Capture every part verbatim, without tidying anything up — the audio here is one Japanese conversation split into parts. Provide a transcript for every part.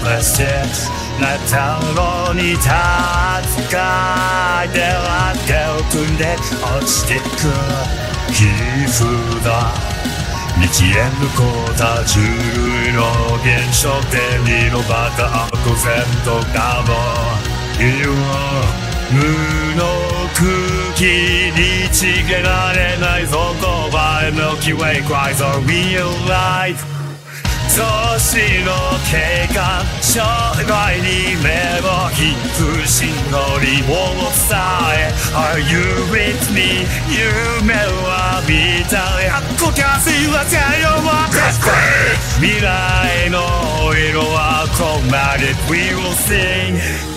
してなたのに立つかいでは手を組んで落ちてく皮膚だ道へ向こうた人類の現象天理のバターと全とかも色無の空気にちげられないぞ言葉へのキウェイクライズ are real life 年の経過将来に目を引く真理をさえ Are you with me 夢は見たい憧れは太陽は未来の色はここまで We will sing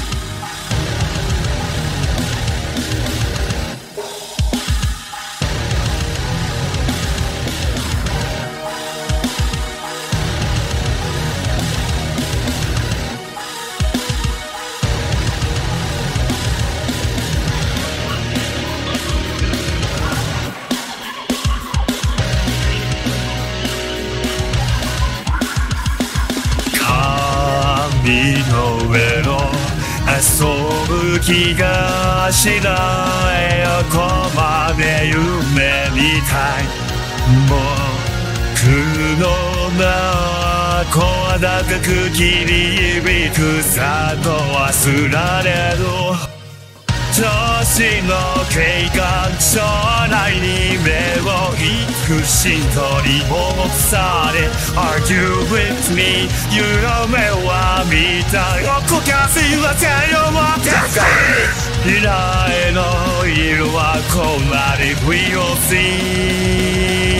海の上の遊ぶ気がしないよここまで夢みたい僕の名は声高く切り響くさと忘られる年の経過将来に目を引く真理をされ Are you with me 夢は見たい憧れは太陽は高い未来の色はこんなに We will sing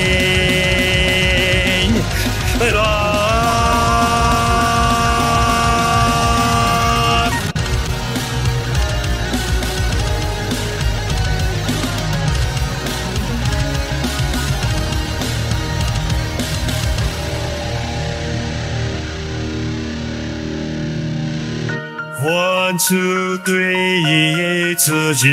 One, two, three 辻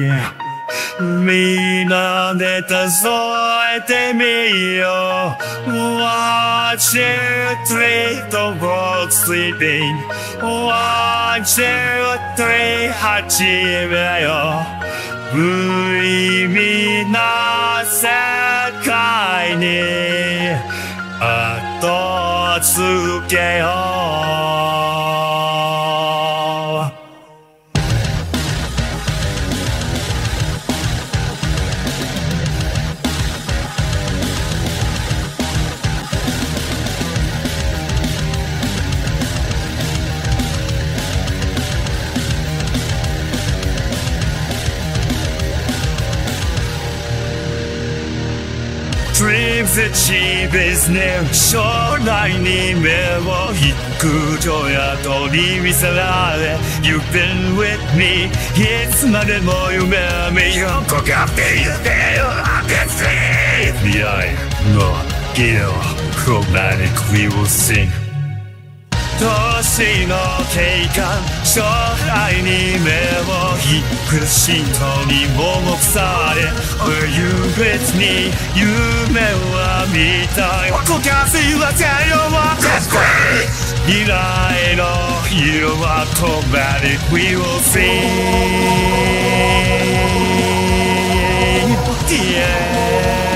みんなで数えてみよう One, two, three Don't walk sleeping One, two, three 始めよう無意味な世界に後つけようDreams achieve is new 将来に目を引くジョヤとに見せられ You've been with me いつまでも夢見ようこがっていてよ 未来の色 Chromatic we will sing 年の経過将来に目を引く真理も目され Are you with me 夢は見たい憧れは太陽は未来の色はここまで We will sing Yeah